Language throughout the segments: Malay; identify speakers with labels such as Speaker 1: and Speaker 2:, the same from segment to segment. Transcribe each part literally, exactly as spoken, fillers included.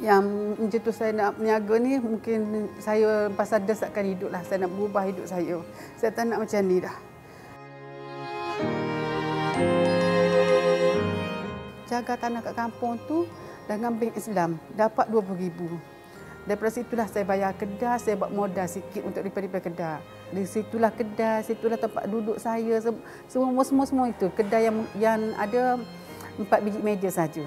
Speaker 1: Yang macam tu saya nak meniaga ni, mungkin saya pasal desakkan hidup lah. Saya nak berubah hidup saya. Saya tak nak macam ni dah. Jaga tanah kat kampung tu dengan bank Islam, dapat dua puluh ribu. Daripada situlah saya bayar kedai, saya buat modal sikit untuk repair-repair kedai. Di situlah kedai, situlah tempat duduk saya, semua semua semua itu. Kedai yang yang ada empat biji meja saja.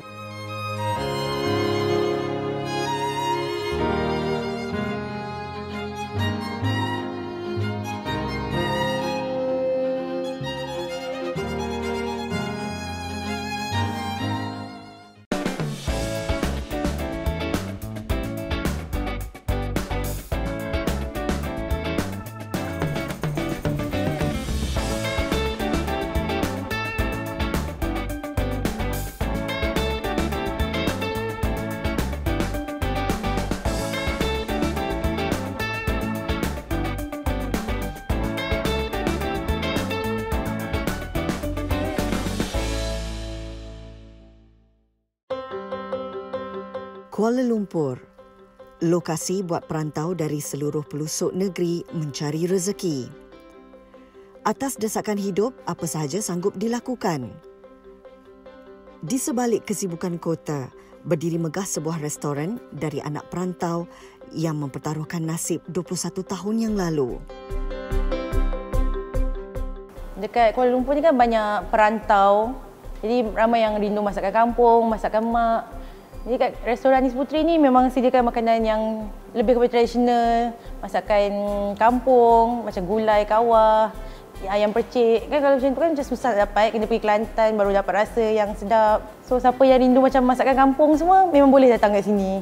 Speaker 2: Kuala Lumpur, lokasi buat perantau dari seluruh pelosok negeri mencari rezeki. Atas desakan hidup, apa sahaja sanggup dilakukan. Di sebalik kesibukan kota, berdiri megah sebuah restoran dari anak perantau yang mempertaruhkan nasib dua puluh satu tahun yang lalu.
Speaker 3: Dekat Kuala Lumpur ni kan banyak perantau, jadi ramai yang rindu masakan kampung, masakan mak. Jadi kat restoran Anis Puteri ni memang sediakan makanan yang lebih kepada tradisional, masakan kampung, macam gulai, kawah, ayam percik. Kan kalau macam tu kan macam susah dapat, kena pergi Kelantan baru dapat rasa yang sedap. So siapa yang rindu macam masakan kampung semua memang boleh datang kat sini.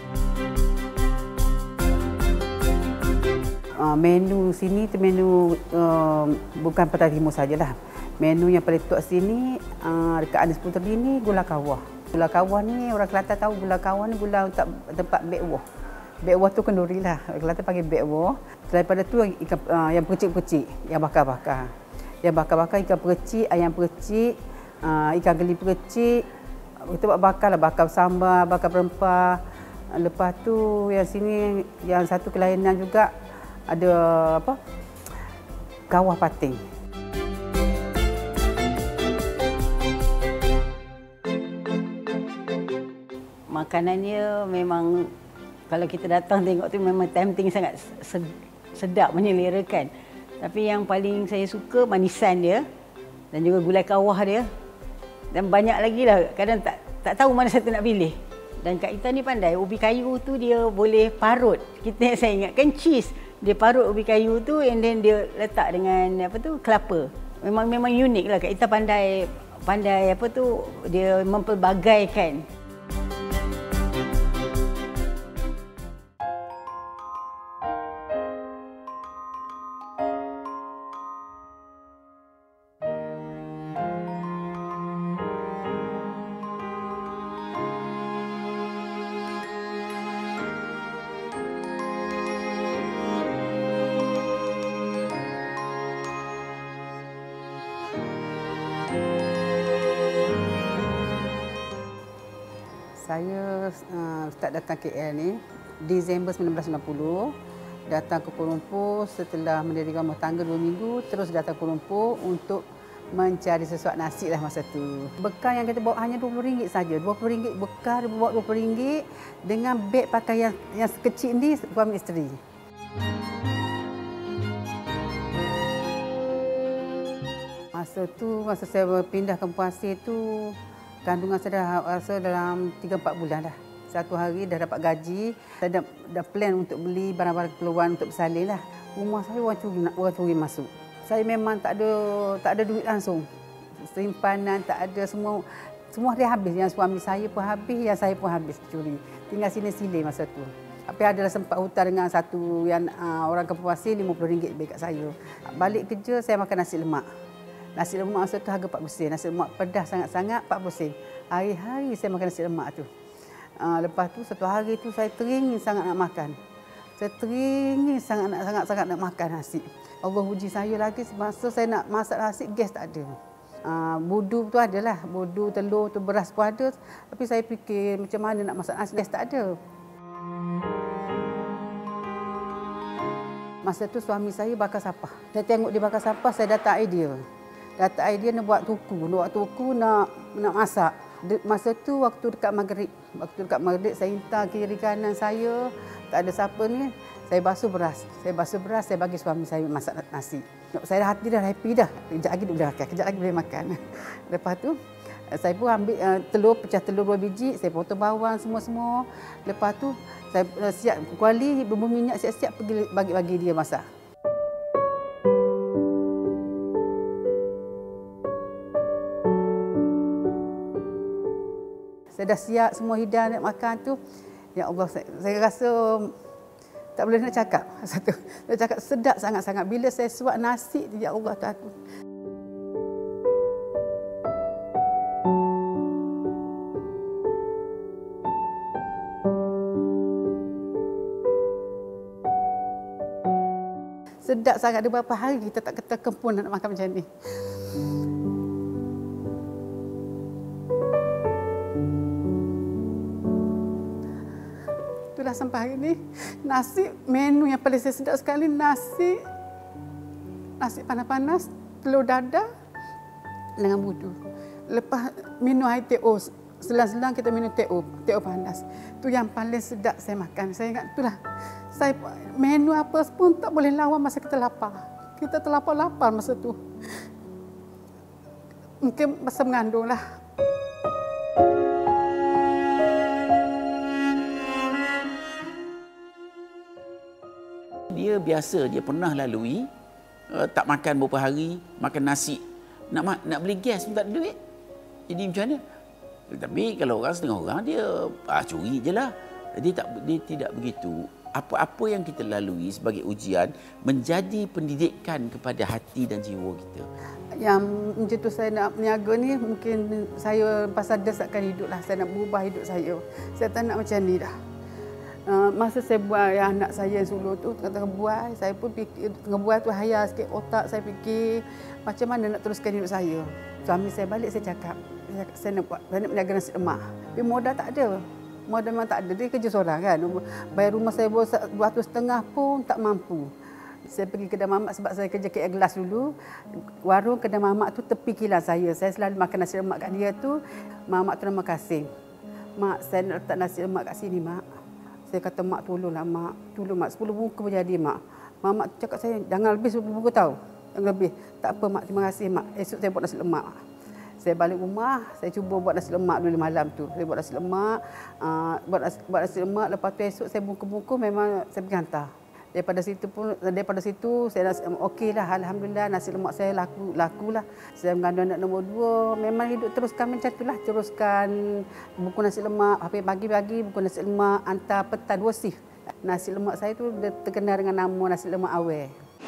Speaker 1: Uh, menu sini tu menu uh, bukan Pantai Timur sajalah. Menu yang paling top sini uh, dekat Anis Puteri ni gula kawah. Gula kawah ni orang Kelantan tahu gula kawah ni gula untuk tempat bek-wah. Bek-wah tu kenduri lah. Orang Kelantan panggil bek-wah. Daripada tu ikan uh, yang percik-percik, yang bakar-bakar. Yang bakar-bakar ikan percik, ayam percik, uh, ikan geli percik. Kita buat bakar lah, bakar sambal, bakar berempah. Lepas tu yang sini yang satu kelainan juga ada apa? Kawah pating.
Speaker 4: Makanannya memang kalau kita datang tengok tu memang tempting sangat, sedap, menyelerakan. Tapi yang paling saya suka manisan dia dan juga gulai kawah dia. Dan banyak lagi lah, kadang tak tak tahu mana satu nak pilih. Dan Kak Ita ni pandai, ubi kayu tu dia boleh parut. Kita saya ingatkan cheese, dia parut ubi kayu tu and then dia letak dengan apa tu kelapa. Memang memang unik lah, Kak Ita pandai pandai apa tu dia mempelbagaikan.
Speaker 1: Saya uh, start datang K L ni Disember seribu sembilan ratus sembilan puluh. Datang ke Kuala Lumpur setelah mendirikan rumah tangga dua minggu. Terus datang ke Kuala Lumpur untuk mencari sesuatu nasi lah masa tu. Bekal yang kita bawa hanya dua puluh ringgit saja. dua puluh ringgit bekal bawa dua puluh ringgit dengan beg pakai yang, yang sekecil ni suami isteri. Masa tu, masa saya pindah ke Pasir tu, kandungan saya dah rasa dalam tiga empat bulan dah. Satu hari dah dapat gaji. Saya dah, dah plan untuk beli barang-barang keperluan untuk bersalin lah. Rumah saya orang curi, orang curi masuk. Saya memang tak ada tak ada duit langsung. Simpanan tak ada, semua semua dia habis. Yang suami saya pun habis, yang saya pun habis curi. Tinggal sini-sini masa tu. Tapi adalah sempat hutang dengan satu yang uh, orang Kampung Pasir lima puluh ringgit beg kat saya. Balik kerja saya makan nasi lemak. Nasi lemak masa tu harga empat puluh sen. Nasi lemak pedas sangat-sangat empat puluh sen. Hari-hari saya makan nasi lemak tu. Uh, lepas tu satu hari tu saya teringin sangat nak makan. Saya teringin sangat nak sangat-sangat nak makan nasi. Allah uji saya lagi semasa saya nak masak nasi, gas tak ada. Uh, budu tu adalah, budu, telur tu, beras pun ada. Tapi saya fikir macam mana nak masak nasi, gas tak ada. Masa tu suami saya bakar sampah. Saya tengok dia bakar sampah, saya datang idea. Datang idea nak buat tuku, nak buat tuku nak nak masak. Masa tu waktu dekat maghrib. Waktu dekat maghrib saya hantar kiri kanan saya, tak ada siapa ni. Saya basuh beras. Saya basuh beras, saya bagi suami saya masak nasi. Saya dah hati dah, happy dah. Kejap lagi dia boleh makan, kejap lagi boleh makan. Lepas tu, saya pun ambil uh, telur, pecah telur dua biji, saya potong bawang semua-semua. Lepas tu, saya uh, siap kuali, bumbu minyak siap-siap pergi bagi-bagi dia masak. Saya dah siap semua hidangan nak makan tu. Ya Allah, saya, saya rasa tak boleh nak cakap. Satu, saya cakap sedap sangat-sangat. Bila saya suap nasi, ya Allah tu aku. Sedap sangat. Ada beberapa hari kita tak kata kempun nak makan macam ni. Itulah sampai hari ini. Nasi, menu yang paling saya sedap sekali, nasi nasi panas-panas, telur dadar dengan budu. Lepas minum air teh O, selang-selang kita minum teh O, teh O panas. Itu yang paling sedap saya makan. Saya ingat itulah. Saya menu apa pun tak boleh lawan masa kita lapar. Kita terlapar-lapar masa tu. Mungkin masa mengandung lah.
Speaker 5: Dia biasa, dia pernah lalui uh, tak makan beberapa hari, makan nasi. Nak ma- nak beli gas pun tak ada duit. Jadi macam mana? Tapi kalau orang setengah orang dia ah, curi je lah. Dia, tak, dia tidak begitu. Apa-apa yang kita lalui sebagai ujian menjadi pendidikan kepada hati dan jiwa kita.
Speaker 1: Yang macam tu saya nak berniaga ni, mungkin saya pasal desakkan hidup lah. Saya nak berubah hidup saya. Saya tak nak macam ni dah. Uh, masa saya buat yang anak saya yang sulung tu, tengah-tengah buat, saya pun fikir, tengah buat tu hayal sikit otak saya fikir macam mana nak teruskan hidup saya. Suami saya balik, saya cakap, saya, cakap, saya nak buat, saya nak berniaga nasi lemak. Tapi modal tak ada. Modal memang tak ada. Dia kerja seorang kan. Bayar rumah saya dua ratus setengah pun tak mampu. Saya pergi kedai mamak sebab saya kerja K L Glass dulu. Warung kedai mamak tu tepi kilang saya. Saya selalu makan nasi lemak kat dia tu. Mamak tu nama Kasim. Mak, saya nak letak nasi lemak kat sini, Mak. Saya kata, Mak tolonglah, Mak. Tolong, Mak. sepuluh bungkus pun jadi, Mak. Mamak tu cakap saya, jangan lebih sepuluh bungkus tau. Jangan lebih. Tak apa, Mak. Terima kasih, Mak. Esok saya buat nasi lemak. Saya balik rumah, saya cuba buat nasi lemak dulu malam tu. Saya buat nasi lemak, uh, buat, nasi, buat nasi lemak. Lepas tu esok saya bungkus-bungkus, memang saya pergi hantar. Daripada situ pun, daripada situ saya rasa okeylah, alhamdulillah nasi lemak saya laku lakulah. Saya mengandung anak nombor dua, memang hidup teruskan macam itulah, teruskan buku nasi lemak, habis pagi-pagi buku nasi lemak, hantar petang dua shift. Nasi lemak saya tu terkenal dengan nama nasi lemak Awal.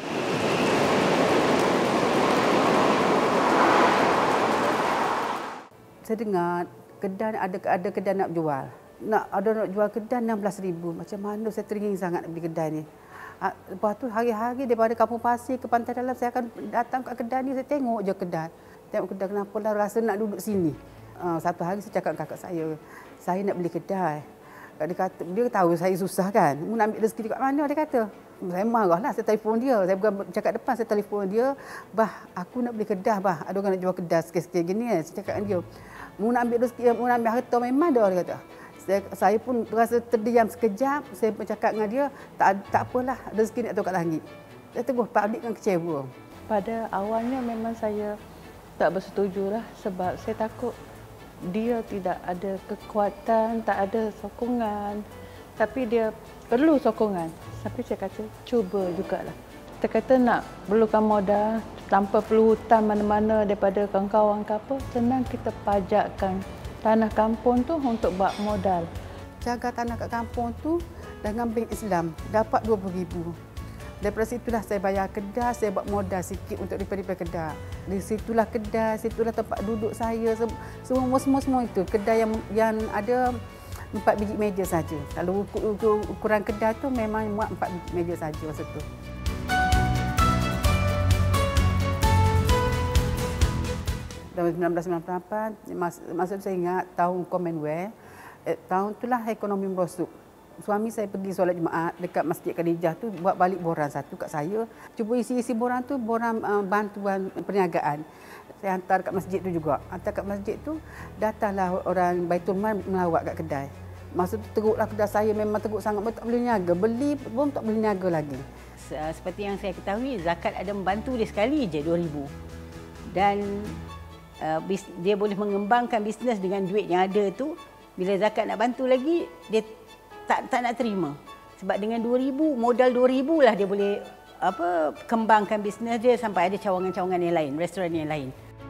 Speaker 1: Saya dengar kedai ada ada kedai nak jual. Nak ada nak jual kedai enam belas ribu. Macam mana saya teringin sangat nak beli kedai ni. Lepas tu hari-hari daripada Kampung Pasir ke Pantai Dalam saya akan datang ke kedai ni, saya tengok je kedai. Tengok kedai, kenapa lah rasa nak duduk sini. Uh, satu hari saya cakap dengan kakak saya, saya nak beli kedai. Dia kata, dia tahu saya susah kan. Mu nak ambil rezeki dekat mana, dia kata. Saya marahlah, saya telefon dia. Saya bukan cakap depan, saya telefon dia. Bah, aku nak beli kedai, bah. Ada orang nak jual kedai sikit-sikit gini. Saya cakap dengan dia. Mu nak ambil rezeki, mu nak ambil harta memang dah, dia kata. Saya, saya pun rasa terdiam sekejap. Saya bercakap dengan dia, tak tak apalah, rezeki nak tahu kat langit. Saya terus public kan kecewa.
Speaker 6: Pada awalnya memang saya tak bersetuju lah sebab saya takut dia tidak ada kekuatan, tak ada sokongan. Tapi dia perlu sokongan. Tapi saya kata, cuba jugalah. Kita kata nak perlukan modal tanpa perlu hutang mana-mana daripada kawan-kawan ke apa, senang kita pajakkan tanah kampung tu untuk buat modal.
Speaker 1: Jaga tanah kat kampung tu dengan bank Islam, dapat dua puluh ribu. Daripada situlah saya bayar kedai, saya buat modal sikit untuk repair-repair kedai. Dari situlah kedai, situlah tempat duduk saya, semua-semua itu. Kedai yang yang ada empat biji meja saja. Kalau ukur, ukur, ukuran kedai tu memang muat empat biji meja saja masa tu. tahun sembilan belas sembilan puluh lapan, mas, masa saya ingat tahun Commonwealth, eh, tahun itulah ekonomi merosot. Suami saya pergi solat Jumaat dekat Masjid Khadijah tu, buat balik borang satu kat saya. Cuba isi-isi borang tu, borang uh, bantuan perniagaan. Saya hantar kat masjid tu juga. Hantar kat masjid tu, datanglah orang Baitul Mal melawat kat kedai. Masa tu teruklah kedai saya, memang teruk sangat, tak boleh niaga. Beli pun tak boleh niaga lagi.
Speaker 4: Seperti yang saya ketahui, zakat ada membantu dia sekali je dua ribu. Dan uh, dia boleh mengembangkan bisnes dengan duit yang ada tu. Bila zakat nak bantu lagi, dia tak tak nak terima. Sebab dengan dua ribu, modal dua ribu lah dia boleh apa kembangkan bisnes dia sampai ada cawangan-cawangan yang lain, restoran yang lain.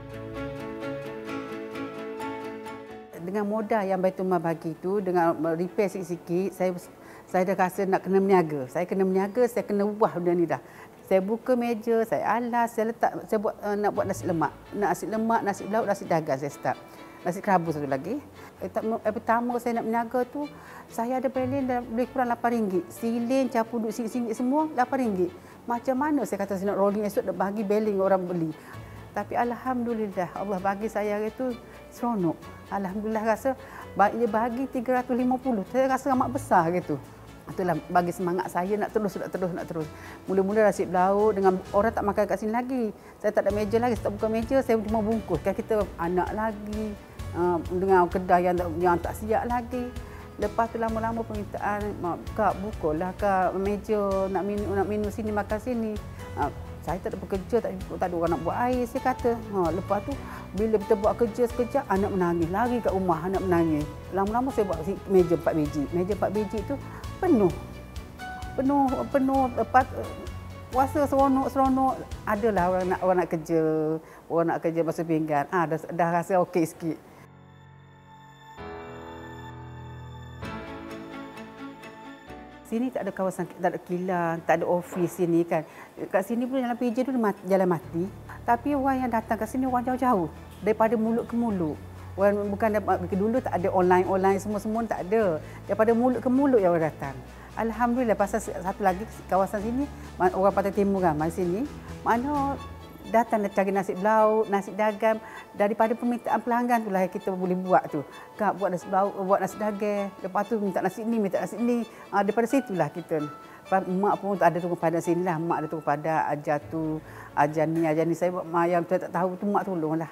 Speaker 1: Dengan modal yang Baitul Mal bagi tu, dengan repair sikit-sikit, saya saya dah rasa nak kena berniaga. Saya kena berniaga, saya kena ubah benda ni dah. Saya buka meja, saya alas, saya letak, saya buat uh, nak buat nasi lemak. Nasi lemak, nasi lauk, nasi dagang saya start. Nasi kerabu satu lagi. Eh, pertama saya nak berniaga tu, saya ada pelin dah lebih kurang lapan ringgit. Silin, campur duduk singgit-singgit semua, lapan ringgit. Macam mana saya kata saya nak rolling esok, nak bagi beling orang beli. Tapi Alhamdulillah, Allah bagi saya itu seronok. Alhamdulillah rasa, dia bagi tiga ratus lima puluh, saya rasa amat besar gitu. Itulah bagi semangat saya nak terus, nak terus, nak terus. Mula-mula nasi belauk dengan orang tak makan kat sini lagi. Saya tak ada meja lagi, saya tak buka meja, saya cuma bungkus. Kan kita anak lagi, uh, dengan kedai yang, yang tak siap lagi. Lepas tu lama-lama permintaan, Kak bukalah Kak meja, nak minum, nak minum sini, makan sini. Uh, saya tak ada bekerja, tak, tak ada orang nak buat air, saya kata. Ha, lepas tu, bila kita buat kerja sekejap, anak menangis. Lari kat rumah, anak menangis. Lama-lama saya buat meja empat biji. Meja empat biji tu penuh. Penuh, penuh. Lepas, puasa seronok-seronok. Adalah orang nak, orang nak kerja. Orang nak kerja basuh pinggan. Ah, dah, dah rasa okey sikit. Sini tak ada kawasan, tak ada kilang, tak ada ofis sini kan. Kat sini pun jalan P J tu jalan mati. Tapi orang yang datang kat sini orang jauh-jauh. Daripada mulut ke mulut. Orang bukan dulu tak ada online-online semua-semua tak ada. Daripada mulut ke mulut yang orang datang. Alhamdulillah pasal satu lagi kawasan sini orang Pantai Timur kan, mari sini. Mana datang nak cari nasi belauk, nasi dagang, daripada permintaan pelanggan itulah kita boleh buat tu. Kak buat nasi belauk, buat nasi dagang, lepas tu minta nasi ni, minta nasi ni. Ha, daripada situlah kita. Mak pun ada tu pada sini lah, mak ada tu pada ajar tu, ajar ni, ajar ni. Saya buat yang saya tak tahu tu mak tolonglah.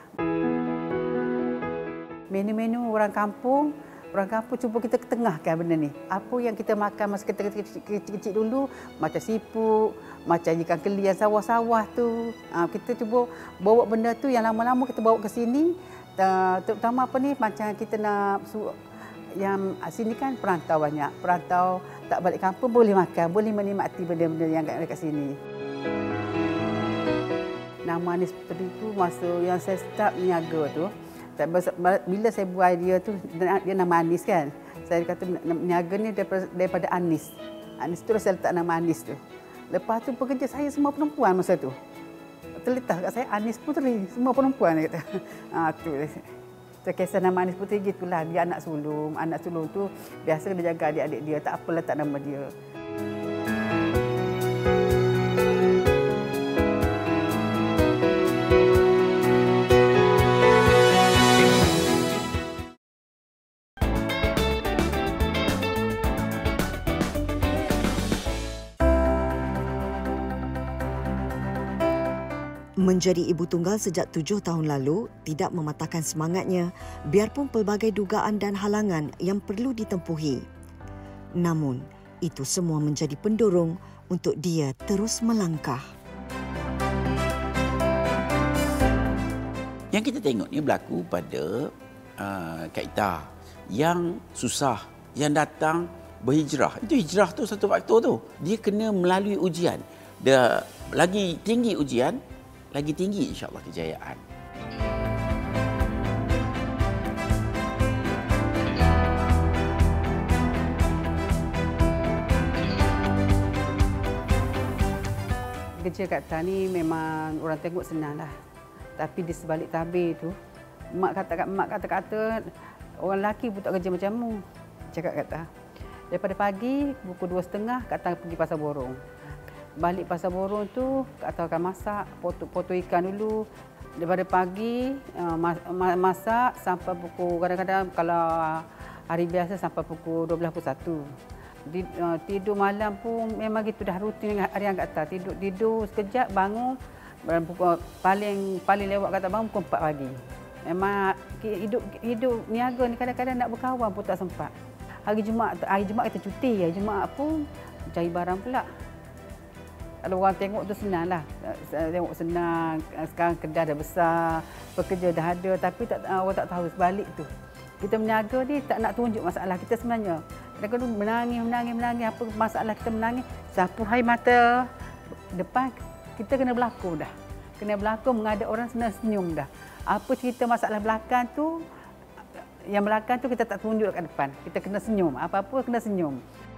Speaker 1: Menu-menu orang kampung, orang kampung cuba kita ketengahkan benda ni. Apa yang kita makan masa kita kecil-kecil dulu, macam siput, macam ikan keli yang sawah-sawah tu. Ha, kita cuba bawa benda tu yang lama-lama kita bawa ke sini. Uh, terutama apa ni, macam kita nak, yang sini kan perantau banyak. Perantau tak balik kampung boleh makan, boleh menikmati benda-benda yang ada kat sini. Nama Anis Puteri tu masa yang saya start berniaga tu, bila saya buat idea tu, dia nama Anis kan. Saya kata niaga ni daripada, daripada Anis. Anis terus saya letak nama Anis tu. Lepas tu pekerja saya semua perempuan masa tu. Terletak kat saya Anis Puteri, semua perempuan dia kata. Ha, tu. Terkesan nama Anis Puteri gitulah. Dia anak sulung. Anak sulung tu biasa dia jaga adik-adik dia. Tak apa letak nama dia.
Speaker 2: Menjadi ibu tunggal sejak tujuh tahun lalu tidak mematahkan semangatnya biarpun pelbagai dugaan dan halangan yang perlu ditempuhi. Namun, itu semua menjadi pendorong untuk dia terus melangkah.
Speaker 5: Yang kita tengok ni berlaku pada uh, Kak Ita yang susah, yang datang berhijrah. Itu hijrah tu satu faktor tu. Dia kena melalui ujian. Dia lagi tinggi ujian, lagi tinggi insya-Allah kejayaan.
Speaker 1: Kerja kat Ita ni memang orang tengok senang lah. Tapi di sebalik tabir tu, mak kata mak kata-kata orang lelaki pun tak kerja macam mu. Cakap kat Ita. Daripada pagi pukul dua setengah Kak Ita pergi pasar borong. Balik pasar borong tu, Kak Ita akan masak, potong, potong ikan dulu, Daripada pagi uh, masak sampai pukul, kadang-kadang kalau hari biasa sampai pukul dua belas pukul satu. Di, uh, tidur malam pun memang gitu dah rutin hari yang kata. Tidur tidur sekejap bangun pukul paling paling lewat kata bangun pukul empat pagi. Memang hidup hidup niaga ni kadang-kadang nak berkawan pun tak sempat. Hari Jumaat hari Jumaat kita cuti, hari Jumaat pun cari barang pula. Kalau orang tengok tu senanglah. Tengok senang, sekarang kedai dah besar, pekerja dah ada, tapi tak, orang tak tahu sebalik tu. Kita berniaga ni tak nak tunjuk masalah kita sebenarnya. Kadang-kadang menangis, menangis, menangis, apa masalah kita menangis, sapu air mata depan, kita kena berlakon dah. Kena berlakon menghadap orang senang senyum dah. Apa cerita masalah belakang tu, yang belakang tu kita tak tunjuk kat depan. Kita kena senyum, apa-apa kena senyum.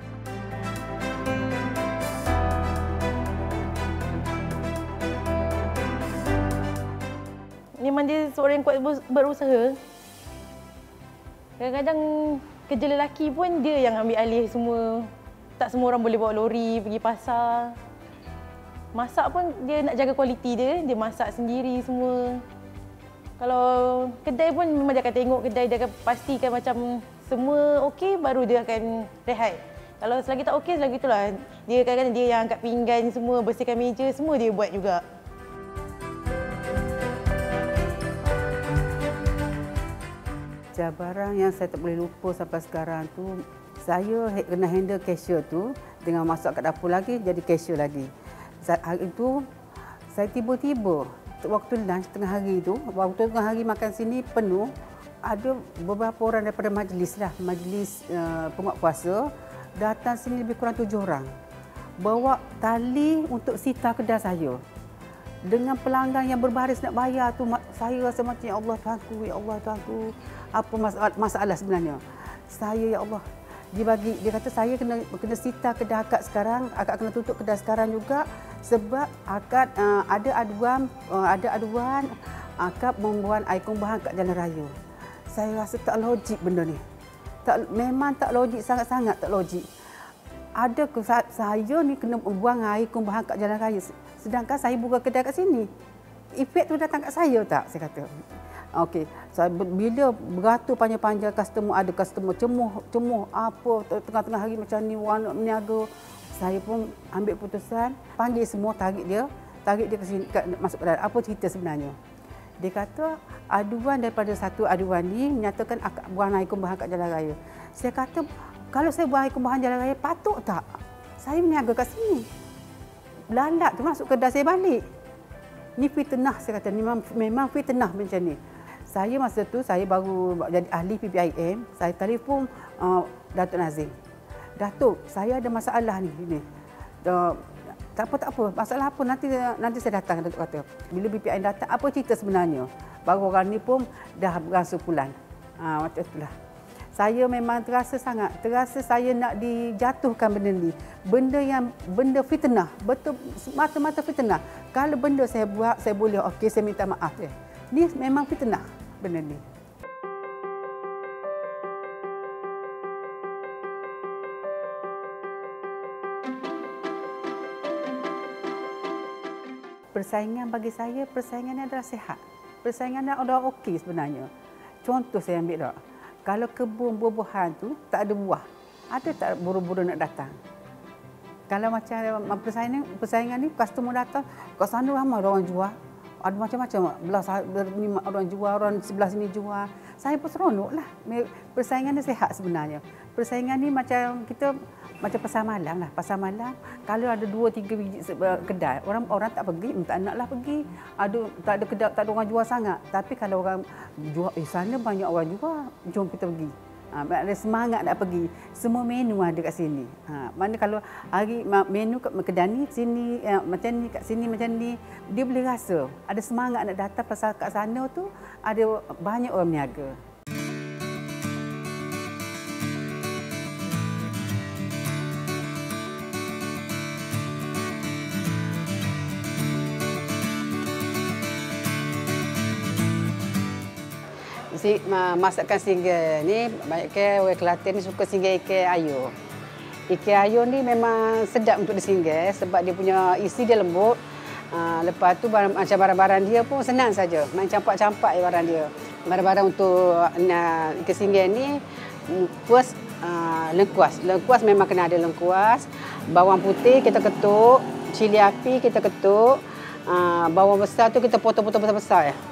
Speaker 3: Memang dia seorang yang kuat berusaha. Kadang-kadang kerja lelaki pun dia yang ambil alih semua. Tak semua orang boleh bawa lori pergi pasar. Masak pun dia nak jaga kualiti dia, dia masak sendiri semua. Kalau kedai pun memang dia akan tengok kedai, dia akan pastikan macam semua okey baru dia akan rehat. Kalau selagi tak okey, selagi itulah. Dia kadang-kadang dia yang angkat pinggan semua, bersihkan meja, semua dia buat juga.
Speaker 1: Cabaran yang saya tak boleh lupa sampai sekarang tu, saya kena handle cashier tu dengan masak kat dapur lagi, jadi cashier lagi. Hari itu, saya tiba-tiba, waktu lunch tengah hari tu, waktu tengah hari makan sini penuh, ada beberapa orang daripada majlis lah, majlis uh, penguat puasa, datang sini lebih kurang tujuh orang. Bawa tali untuk sita kedai saya. Dengan pelanggan yang berbaris nak bayar tu, saya rasa macam, ya Allah Tuhanku, ya Allah Tuhanku, apa masalah, masalah sebenarnya. Saya, ya Allah, dia bagi, dia kata saya kena kena sita kedai akak sekarang, akak kena tutup kedai sekarang juga sebab akak uh, ada aduan, uh, ada aduan akak membuat air kumbahan kat jalan raya. Saya rasa tak logik benda ni. Tak, memang tak logik, sangat-sangat tak logik. Ada ke saya ni kena buang air kumbahan kat jalan raya, sedangkan saya buka kedai kat sini. Efek tu datang kat saya tak? Saya kata. Okey, so, bila beratur panjang-panjang customer, ada customer cemuh, cemuh apa tengah-tengah hari macam ni orang nak berniaga, saya pun ambil putusan, panggil semua, tarik dia, tarik dia ke sini, ke, masuk ke dalam. Apa cerita sebenarnya? Dia kata aduan daripada satu aduan ni menyatakan akak buang air kumbahan kat jalan raya. Saya kata kalau saya buang air kumbahan jalan raya patut tak? Saya berniaga kat sini. Lalat tu masuk kedai saya balik. Ni fitnah, saya kata, ni memang, memang fitnah macam ni. Saya masa tu, saya baru jadi ahli P P I M, saya telefon uh, Datuk Nazim. Datuk, saya ada masalah ni. ni. Uh, tak apa, tak apa. Masalah apa? Nanti nanti saya datang, Datuk kata. Bila P P I M datang, apa cerita sebenarnya? Baru orang ni pun dah beransur pulang. Ha, macam itulah. Saya memang terasa sangat, terasa saya nak dijatuhkan benda ni. Benda yang, benda fitnah, betul, mata-mata fitnah. Kalau benda saya buat, saya boleh, okey, saya minta maaf. Eh. Ni memang fitnah, benda ni. Persaingan bagi saya, persaingannya adalah sihat. Persaingannya adalah okey sebenarnya. Contoh saya ambil tak. Kalau kebun buah-buahan tu tak ada buah, ada tak buru-buru nak datang? Kalau macam persaingan, persaingan ni, customer datang, kat sana ramai orang jual, ada macam-macam, belah orang jual, orang sebelah sini jual. Saya pun seronok lah. Persaingan ni sihat sebenarnya. Persaingan ni macam kita, macam pasar malam lah. Pasar malam, kalau ada dua, tiga biji kedai, orang orang tak pergi, tak naklah pergi. Ada, tak ada kedai, tak ada orang jual sangat. Tapi kalau orang jual, eh sana banyak orang jual, jom kita pergi. Ha, ada semangat nak pergi. Semua menu ada kat sini. Ha, mana kalau hari menu kat kedai ni, sini, eh, macam ni, kat sini macam ni, dia boleh rasa. Ada semangat nak datang pasal kat sana tu, ada banyak orang berniaga. Si, masakan singgah ni, banyaknya orang Kelantan ni suka singgah ikan ayu. Ikan ayu ni memang sedap untuk disinggah sebab dia punya isi dia lembut. Uh, lepas tu barang, macam barang-barang dia pun senang saja. Main campak-campak je barang dia. Barang-barang untuk uh, ikan singgih ni, first uh, lengkuas. Lengkuas memang kena ada lengkuas. Bawang putih kita ketuk, cili api kita ketuk. Uh, bawang besar tu kita potong-potong besar-besar ya.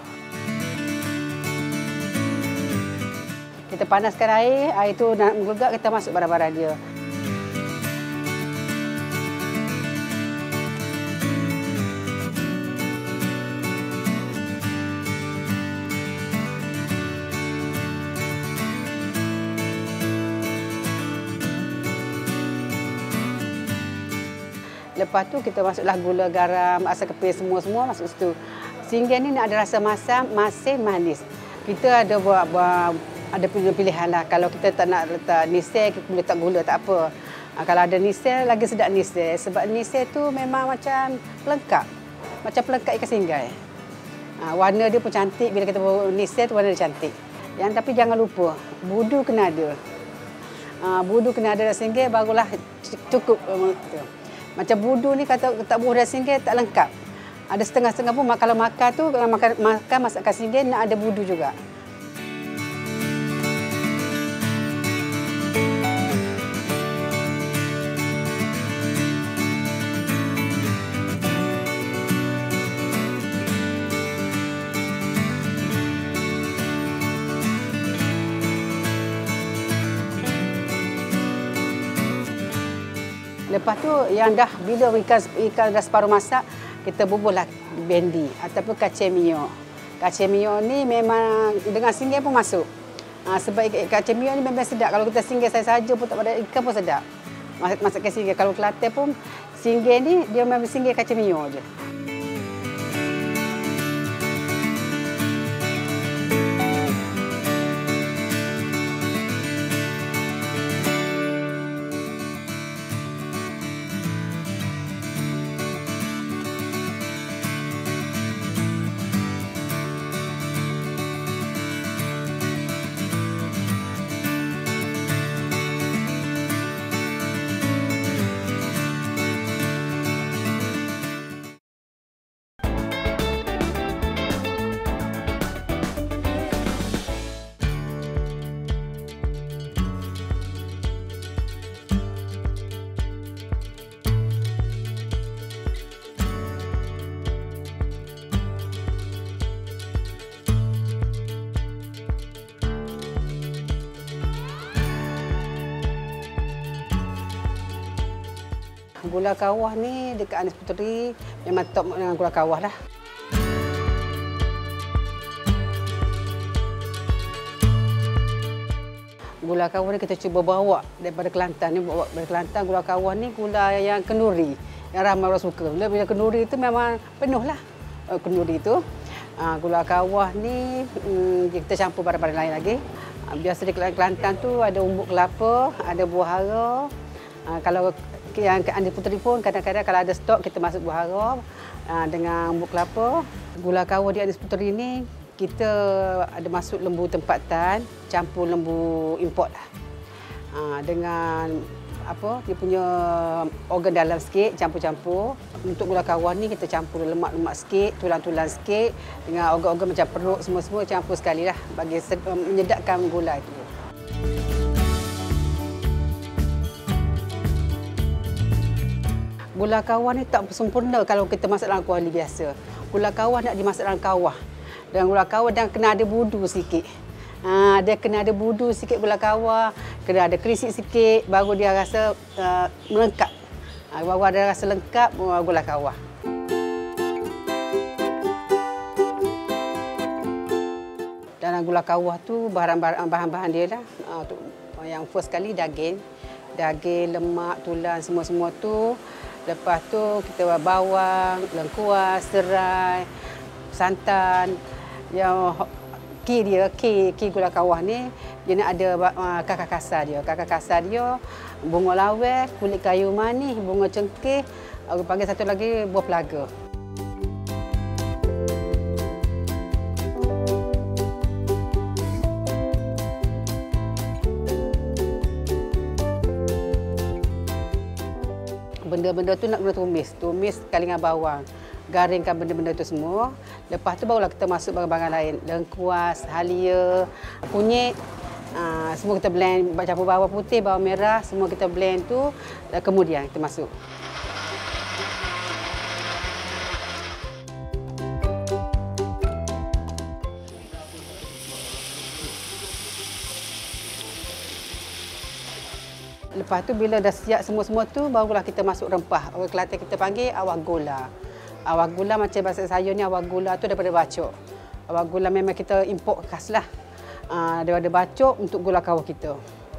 Speaker 1: Kita panaskan air, air tu nak menggelegak, kita masuk barang-barang dia. Lepas tu kita masuklah gula, garam, asam kepis semua-semua masuk situ. Singgih ni nak ada rasa masam, masin, manis. Kita ada buat, buat ada pilihan lah. Kalau kita tak nak letak nisel, kita boleh letak gula, tak apa. Ha, kalau ada nisel, lagi sedap nisel. Sebab nisel tu memang macam pelengkap. Macam pelengkap ikan singgih. Ha, warna dia pun cantik. Bila kita bawa nisel tu warna dia cantik. Yang tapi jangan lupa, budu kena ada. Ha, budu kena ada singgih, barulah cukup. Macam budu ni kata tak budu dan singgih tak lengkap. Ada setengah-setengah pun kalau makan tu, kalau makan, makan masakan singgih nak ada budu juga. Lepas tu yang dah bila ikan ikan dah separuh masak, kita bubuhlah bendi ataupun kacang mio. Kacang mio ni memang dengan singgih pun masuk. Ha, sebab kacang mio ni memang sedap. Kalau kita singgih saja pun tak ada ikan pun sedap. Masak masakan singgih. Kalau Kelantan pun singgih ni dia memang singgih kacang mio je. Gula kawah ni dekat Anis Puteri memang top dengan gula kawah lah. Gula kawah ni kita cuba bawa daripada Kelantan ni, bawa dari Kelantan. Gula kawah ni gula yang kenduri, yang ramai orang suka. Bila kenduri tu memang penuh lah kenduri tu. Gula kawah ni kita campur barang-barang lain lagi. Biasa di Kelantan tu ada umbuk kelapa, ada buah hara. Kalau yang ke Anis Puteri pun kadang-kadang kalau ada stok kita masuk buah hara dengan umbuk kelapa. Gula kawah di Anis Puteri ni kita ada masuk lembu tempatan, campur lembu import lah. Dengan apa dia punya organ dalam sikit, campur-campur. Untuk gula kawah ni kita campur lemak-lemak sikit, tulang-tulang sikit dengan organ-organ macam perut semua-semua campur sekali lah bagi menyedapkan gula itu. Gula kawah ni tak sempurna kalau kita masak dalam kuali biasa. Gula kawah nak dimasak dalam kawah. Dan gula kawah dan kena ada budu sikit. Ha, dia kena ada budu sikit gula kawah, kena ada kerisik sikit, baru dia rasa uh, melengkap. Ha, baru ada rasa lengkap uh, gula kawah. Dalam gula kawah tu bahan-bahan dia lah. Uh, tu, yang first kali daging. Daging, lemak, tulang semua-semua tu. Lepas tu kita bawang, lengkuas, serai, santan. Yang ki dia, ki, ki gula kawah ni, dia nak ada uh, kakak kasar dia. Kakak kasar dia, bunga lawes, kulit kayu manis, bunga cengkeh, orang panggil satu lagi buah pelaga. Benda Benda-benda tu nak guna tumis. Tumis sekali dengan bawang. Garingkan benda-benda tu semua. Lepas tu barulah kita masuk barang-barang lain. Lengkuas, halia, kunyit. Uh, semua kita blend, campur bawang putih, bawang merah. Semua kita blend tu. Kemudian kita masuk. Lepas tu bila dah siap semua-semua tu, barulah kita masuk rempah. Orang Kelantan kita panggil awak gula. Awak gula macam bahasa sayur ni, awak gula tu daripada bacok. Awak gula memang kita import khas lah. Uh, daripada bacok untuk gula kawah kita.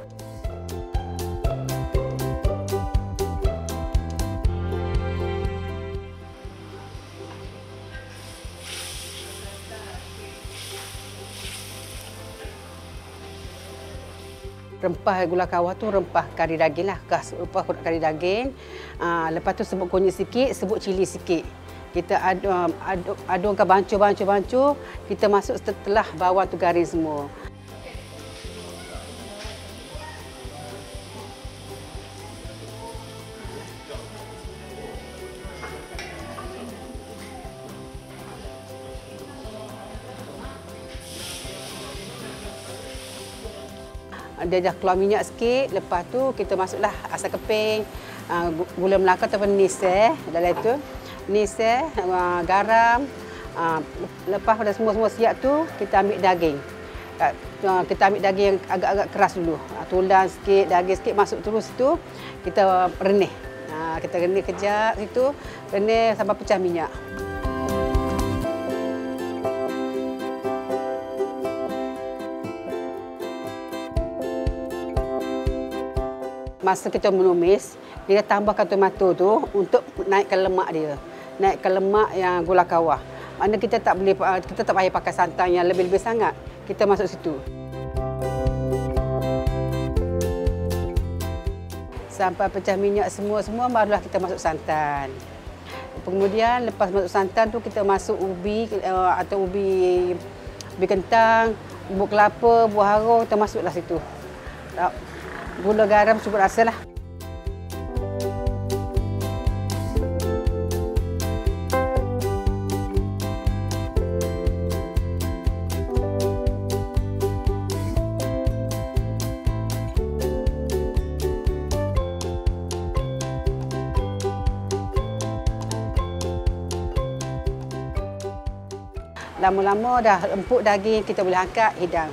Speaker 1: Rempah gula kawah tu rempah kari daging lah, khas rempah kari daging. Uh, lepas tu sebut kunyit sikit, sebut cili sikit. Kita adu, adu, adunkan bancur-bancur-bancur, kita masuk setelah bawang tu garing semua. Dia dah keluar minyak sikit, lepas tu kita masuklah asam keping, gula Melaka ataupun niseh dalam itu. Niseh, garam. Lepas dah semua-semua siap tu, kita ambil daging. Kita ambil daging yang agak-agak keras dulu. Tulang sikit, daging sikit masuk terus situ. Kita renih. Kita renih kejap situ, renih sampai pecah minyak. Masa kita menumis, kita tambahkan tomato tu untuk naikkan lemak dia. Naikkan lemak yang gula kawah. Maknanya kita tak boleh kita tak payah pakai santan yang lebih-lebih sangat. Kita masuk situ. Sampai pecah minyak semua-semua barulah kita masuk santan. Kemudian lepas masuk santan tu kita masuk ubi atau ubi ubi kentang, bubuk kelapa, buah harum, kita masuklah situ. Gula garam cukup rasa lah. Lama-lama dah empuk daging, kita boleh angkat hidang.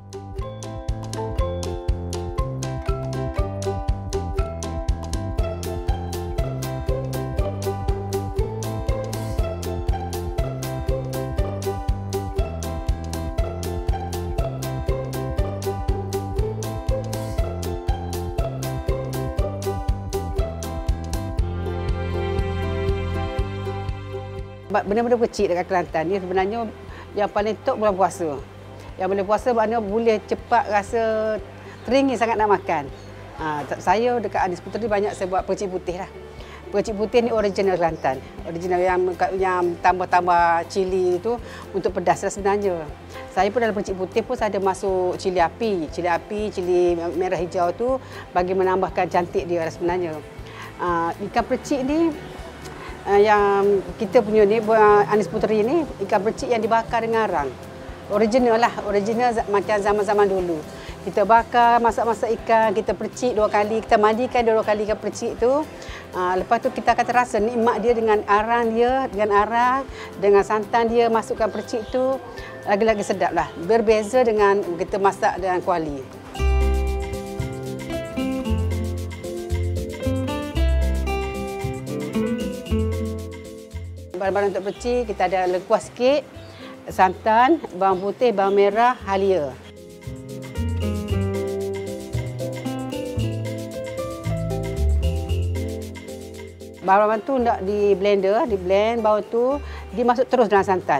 Speaker 1: Benda-benda kecil dekat Kelantan ni sebenarnya yang paling top bulan puasa. Yang boleh puasa maknanya boleh cepat rasa teringin sangat nak makan. Ha, saya dekat Anis Puteri banyak saya buat percik putih lah. Percik putih ni original Kelantan. Original yang yang tambah-tambah cili itu untuk pedas lah sebenarnya. Saya pun dalam percik putih pun saya ada masuk cili api. Cili api, cili merah hijau tu bagi menambahkan cantik dia lah sebenarnya. Ha, ikan percik ni Uh, yang kita punya ni, Anis Puteri ni, ikan percik yang dibakar dengan arang. Original lah, original macam zaman-zaman dulu. Kita bakar, masak-masak ikan, kita percik dua kali, kita mandikan dua kali ikan percik tu. Uh, lepas tu kita akan terasa nikmat dia dengan arang dia, dengan arang, dengan santan dia, masukkan percik tu, lagi-lagi sedap lah. Berbeza dengan kita masak dengan kuali. Barang-barang untuk percik, kita ada lengkuas sikit, santan, bawang putih, bawang merah, halia. Barang-barang tu nak di blender, di blend, bawang tu dimasuk terus dalam santan.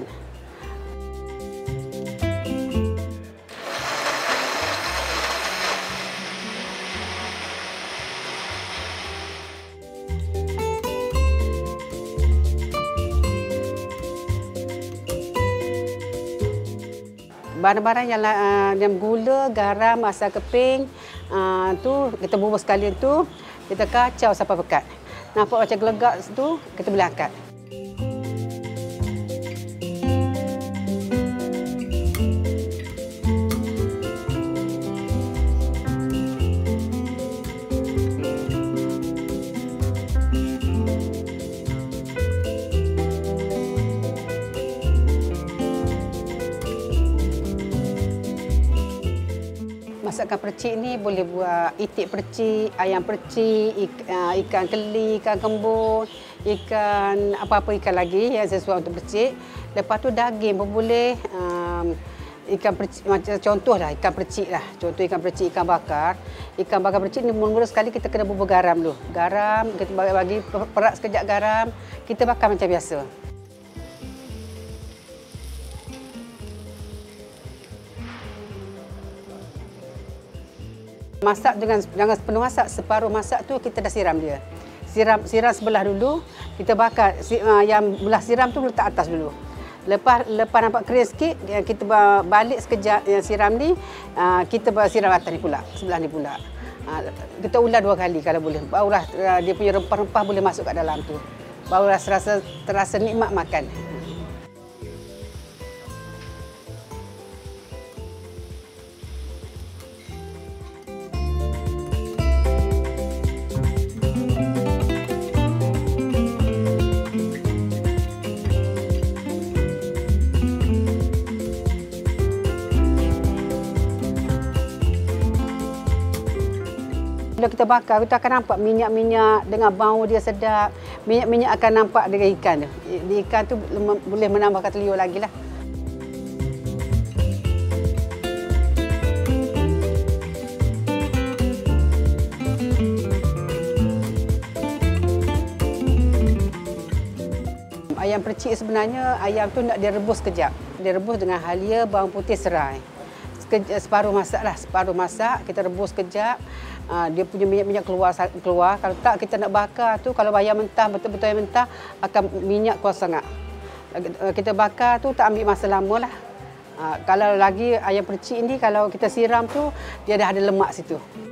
Speaker 1: Barang-barang yang, uh, yang gula, garam, asam keping, uh, tu kita bubur sekalian tu, kita kacau sampai pekat. nampak macam gelegak tu, kita boleh angkat. Masakan percik ni boleh buat itik percik, ayam percik, ikan keli, ikan kembun, ikan apa-apa ikan lagi yang sesuai untuk percik. Lepas tu daging pun boleh, um, ikan percik, macam contohlah ikan percik lah. Contoh ikan percik, ikan bakar. Ikan bakar percik ni mula-mula sekali kita kena bubur garam dulu. Garam, kita bagi perak sekejap garam, kita bakar macam biasa. Masak jangan jangan sepenuh masak, separuh masak tu kita dah siram dia. Siram siram sebelah dulu, kita bakar si, uh, yang belah siram tu letak atas dulu. Lepas lepas nampak kering sikit, kita balik sekejap yang siram ni, uh, kita siram atas ni pula, sebelah ni pula. Uh, kita ular dua kali kalau boleh. Barulah uh, dia punya rempah-rempah boleh masuk kat dalam tu. Barulah terasa terasa nikmat makan. Bila kita bakar, kita akan nampak minyak-minyak dengan bau dia sedap. Minyak-minyak akan nampak dengan ikan tu. Di ikan tu boleh menambahkan telur lagi lah. Ayam percik sebenarnya, ayam tu nak direbus kejap. Direbus dengan halia, bawang putih, serai. Separuh masak lah, separuh masak, kita rebus kejap. Uh, dia punya minyak-minyak keluar keluar. Kalau tak kita nak bakar tu, kalau ayam mentah, betul-betul ayam mentah, akan minyak keluar sangat. Uh, kita bakar tu tak ambil masa lama lah. Uh, kalau lagi ayam percik ni, kalau kita siram tu, dia dah ada lemak situ.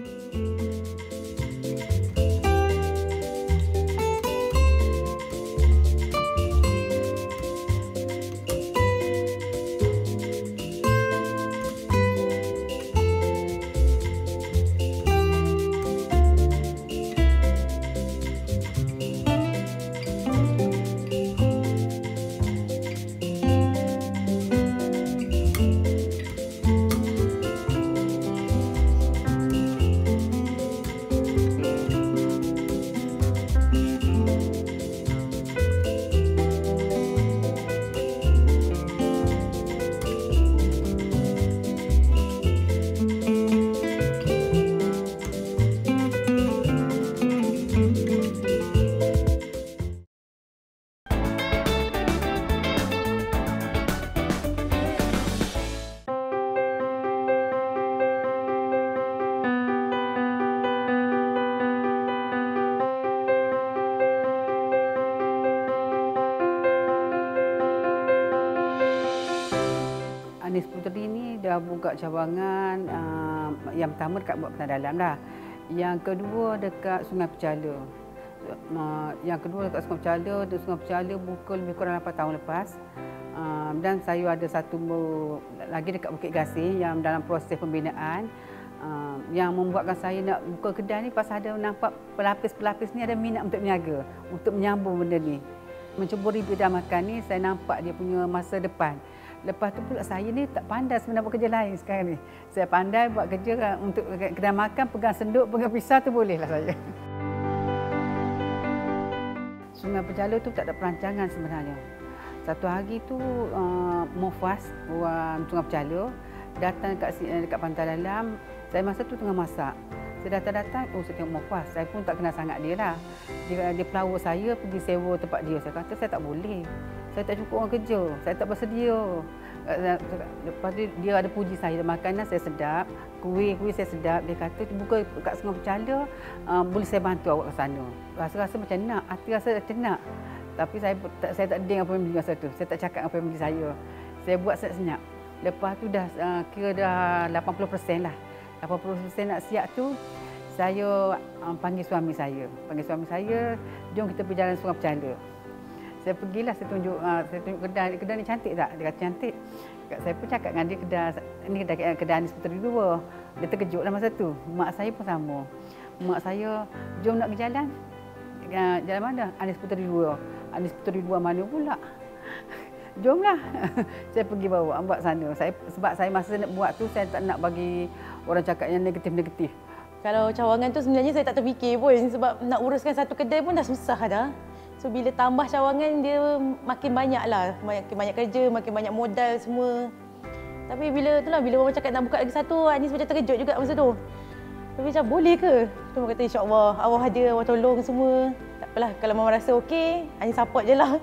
Speaker 1: Anis Puteri ni dah buka cawangan uh, yang pertama dekat Buat Petang Dalam dah. Yang kedua dekat Sungai Pecala. Uh, yang kedua dekat Sungai Pecala, di Sungai Pecala buka lebih kurang lapan tahun lepas. Uh, dan saya ada satu lagi dekat Bukit Gasing yang dalam proses pembinaan. Uh, yang membuatkan saya nak buka kedai ni pasal ada nampak pelapis-pelapis ni ada minat untuk berniaga, untuk menyambung benda ni. Mencuburi bidang makan ni, saya nampak dia punya masa depan. Lepas tu pula saya ni tak pandai sebenarnya buat kerja lain sekarang ni. Saya pandai buat kerja untuk kedai makan, pegang senduk, pegang pisau tu bolehlah saya. Sungai Pecala tu tak ada perancangan sebenarnya. Satu hari tu uh, Mufas, orang Sungai Pecala, datang dekat, dekat Pantai Dalam. Saya masa tu tengah masak. Saya datang-datang, oh saya tengok Mufas. Saya pun tak kenal sangat dia lah. Dia, dia pelawar saya pergi sewa tempat dia. Saya kata saya tak boleh. Saya tak cukup orang kerja, saya tak bersedia. Lepas tu dia ada puji saya, makanan saya sedap, kuih-kuih saya sedap. Dia kata buka kat Sungai Pecala, uh, boleh saya bantu awak ke sana. Rasa-rasa macam nak, hati rasa macam nak. Tapi saya saya tak deng apa yang beli masa tu. Saya tak cakap apa yang beli saya. Saya buat senyap. Lepas tu dah uh, kira dah lapan puluh peratus lah. lapan puluh peratus nak siap tu, saya um, panggil suami saya. Panggil suami saya, jom kita pergi jalan Sungai Pecala. Saya pergilah, saya tunjuk, uh, saya tunjuk kedai. Kedai ni cantik tak? Dia kata cantik. Saya pun cakap dengan dia, kedai ni kedai, kedai Anis Puteri dua. Dia terkejutlah masa tu. Mak saya pun sama. Mak saya, jom nak pergi jalan. Uh, jalan mana? Anis Puteri dua. Anis Puteri dua mana pula? Jomlah. Saya pergi bawa buat sana. Saya, sebab saya masa nak buat tu, saya tak nak bagi orang cakap yang negatif-negatif.
Speaker 3: Kalau cawangan tu sebenarnya saya tak terfikir pun sebab nak uruskan satu kedai pun dah susah dah. So bila tambah cawangan dia makin banyak lah. Makin banyak kerja, makin banyak modal semua. Tapi bila tu lah, bila orang cakap nak buka lagi satu, Anis macam terkejut juga masa tu. Tapi macam boleh ke? Tu orang kata insyaAllah, Allah ada, Allah tolong semua. Tak apalah, kalau Mama rasa okey, Anis support je lah.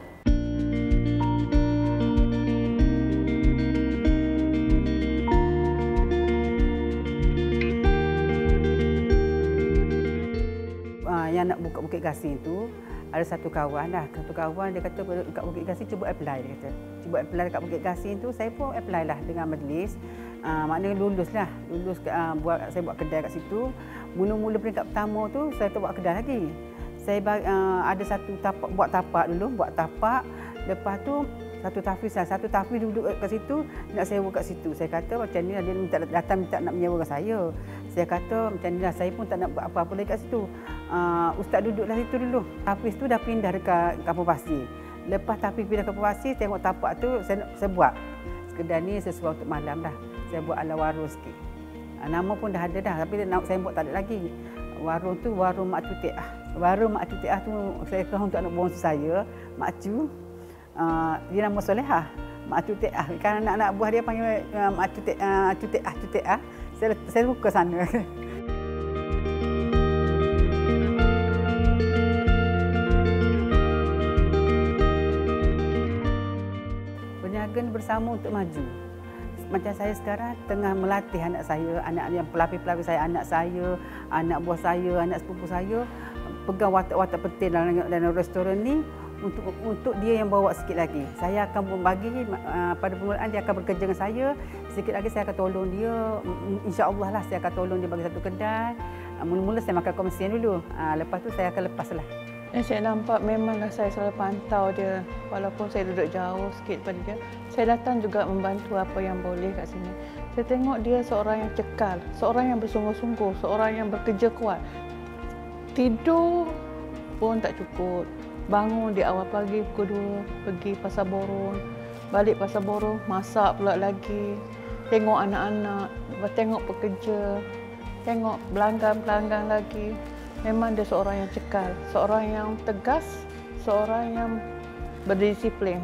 Speaker 1: Yang nak buka Bukit Gasing tu, ada satu kawan lah. Satu kawan dia kata dekat Bukit Gasing cuba apply, dia kata. Cuba apply dekat Bukit Gasing tu, saya pun apply lah dengan majlis. Uh, maknanya lulus lah. Lulus uh, buat saya buat kedai kat situ. Mula-mula peringkat pertama tu saya tak buat kedai lagi. Saya uh, ada satu tapak, buat tapak dulu, buat tapak. Lepas tu satu tahfiz lah. Satu tahfiz duduk kat situ, nak sewa kat situ. Saya kata macam ni lah, dia minta, datang minta nak menyewa saya. Saya kata macam ni lah, saya pun tak nak buat apa-apa lagi kat situ. Uh, Ustaz duduklah situ dulu. Tahfiz tu dah pindah dekat Kampung Pasir. Lepas tahfiz pindah ke Kampung Pasir, tengok tapak tu saya, saya buat. Kedai ni sesuai untuk malam dah. Saya buat ala warung sikit. Uh, nama pun dah ada dah, tapi saya buat tak ada lagi. Warung tu warung Mak Cu Teah. Warung Mak Cu Teah tu saya kira untuk anak bongsu saya, Mak Cu. Uh, dia nama Solehah, Mak Cu Teah. Kan anak-anak buah dia panggil uh, Mak Cu Teah, uh, Cu Teah, Cu Teah. Saya saya suka sana. Berniaga bersama untuk maju. Macam saya sekarang tengah melatih anak saya, anak yang pelapis-pelapis saya, anak saya, anak buah saya, anak sepupu saya pegang watak-watak penting dalam, dalam restoran ni. Untuk untuk dia yang bawa sikit lagi. Saya akan membagi uh, pada permulaan dia akan bekerja dengan saya. Sikit lagi saya akan tolong dia. InsyaAllah lah saya akan tolong dia bagi satu kedai. Uh, mula-mula saya makan komisen dulu. Uh, lepas tu saya akan lepaslah.
Speaker 6: Yang saya nampak memanglah saya selalu pantau dia. Walaupun saya duduk jauh sikit pada dia. Saya datang juga membantu apa yang boleh kat sini. Saya tengok dia seorang yang cekal. Seorang yang bersungguh-sungguh. Seorang yang bekerja kuat. Tidur pun tak cukup. Bangun di awal pagi pukul dua, pergi pasar borong, balik pasar borong, masak pula lagi, tengok anak-anak, tengok pekerja, tengok pelanggan-pelanggan lagi. Memang dia seorang yang cekal, seorang yang tegas, seorang yang berdisiplin.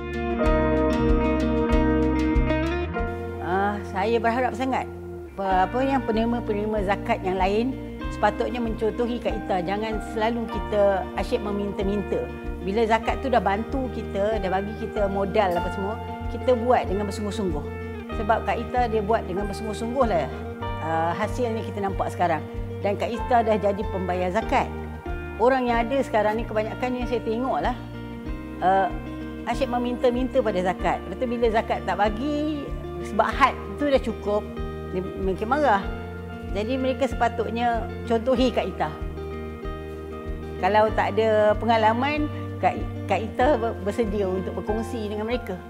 Speaker 4: Uh, saya berharap sangat apa yang penerima-penerima zakat yang lain sepatutnya mencontohi Kak Ita. Jangan selalu kita asyik meminta-minta. Bila zakat tu dah bantu kita, dah bagi kita modal apa semua, kita buat dengan bersungguh-sungguh. Sebab Kak Ita dia buat dengan bersungguh-sungguh lah. Uh, hasil ni kita nampak sekarang. Dan Kak Ita dah jadi pembayar zakat. Orang yang ada sekarang ni kebanyakan yang saya tengok lah, uh, asyik meminta-minta pada zakat. Lepas tu bila zakat tak bagi, sebab had tu dah cukup, dia makin marah. Jadi mereka sepatutnya contohi Kak Ita. Kalau tak ada pengalaman, Kak, Kak Ita bersedia untuk berkongsi dengan mereka.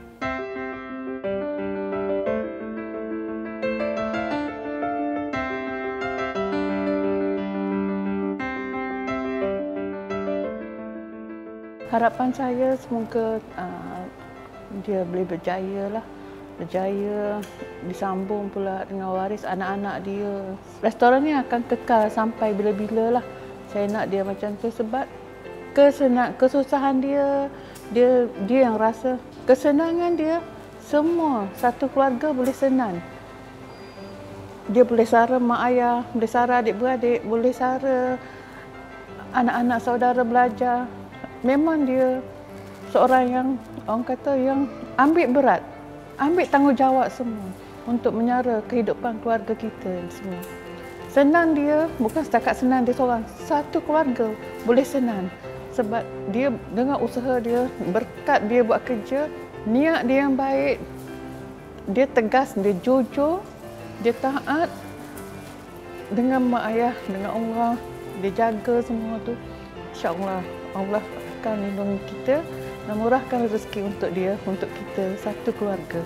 Speaker 6: Harapan saya semoga uh, dia boleh berjaya lah. Berjaya, disambung pula dengan waris anak-anak dia. Restoran ni akan kekal sampai bila-bila lah. Saya nak dia macam tu sebab kesenang, kesusahan dia, dia dia yang rasa. Kesenangan dia, semua satu keluarga boleh senang. Dia boleh sara mak ayah, boleh sara adik-beradik, boleh sara anak-anak saudara belajar. Memang dia seorang yang, orang kata, yang ambil berat. Ambil tanggungjawab semua untuk menyara kehidupan keluarga kita semua. Senang dia, bukan setakat senang dia seorang. Satu keluarga boleh senang. Sebab dia dengan usaha dia, berkat dia buat kerja, niat dia yang baik, dia tegas, dia jujur, dia taat. dengan mak ayah, dengan Allah, dia jaga semua tu. InsyaAllah, Allah akan lindungi kita dan murahkan rezeki untuk dia, untuk kita, satu keluarga.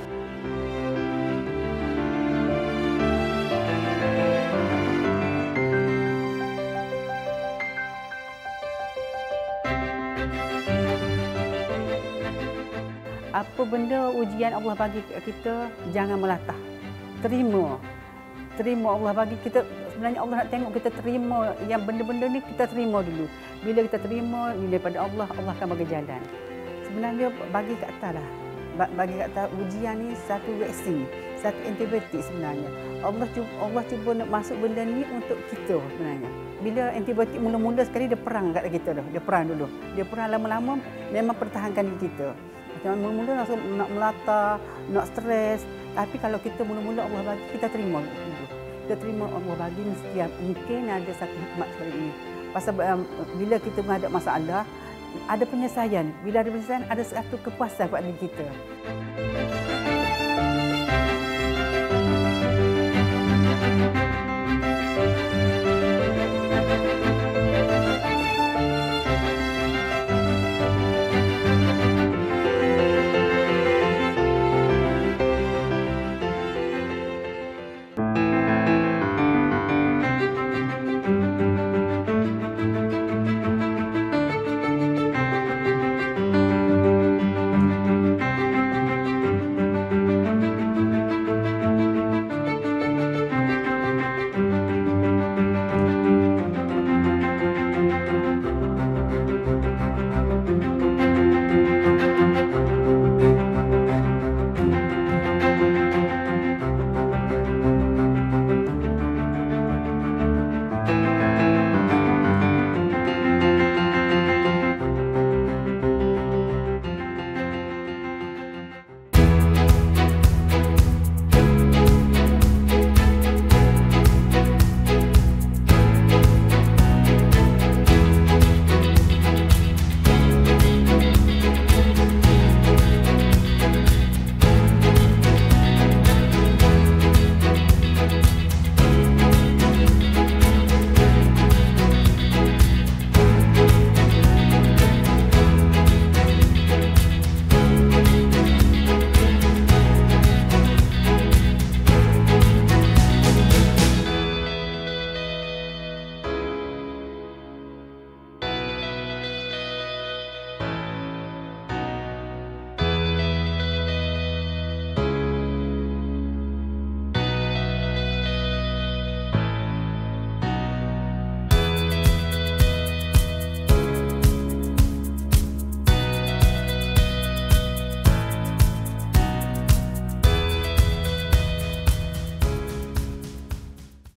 Speaker 1: Apa benda ujian Allah bagi kat kita, jangan melatah. Terima. Terima Allah bagi kita. Sebenarnya Allah nak tengok kita terima yang benda-benda ni, kita terima dulu. Bila kita terima ini daripada Allah, Allah akan bagi jalan. Sebenarnya bagi kat atas lah. Bagi kat atas ujian ni satu vaksin, satu antibiotik sebenarnya. Allah cuba, Allah cuba nak masuk benda ni untuk kita sebenarnya. Bila antibiotik mula-mula sekali dia perang kat kita dah. Dia perang dulu. Dia perang lama-lama memang pertahankan diri kita. Macam mula-mula langsung nak melata, nak stres. Tapi kalau kita mula-mula Allah bagi, kita terima dulu. Kita terima Allah bagi, mesti mungkin ada satu hikmat seperti ini. Pasal um, bila kita menghadap masalah, ada penyelesaian. Bila ada penyelesaian, ada satu kepuasan pada diri kita.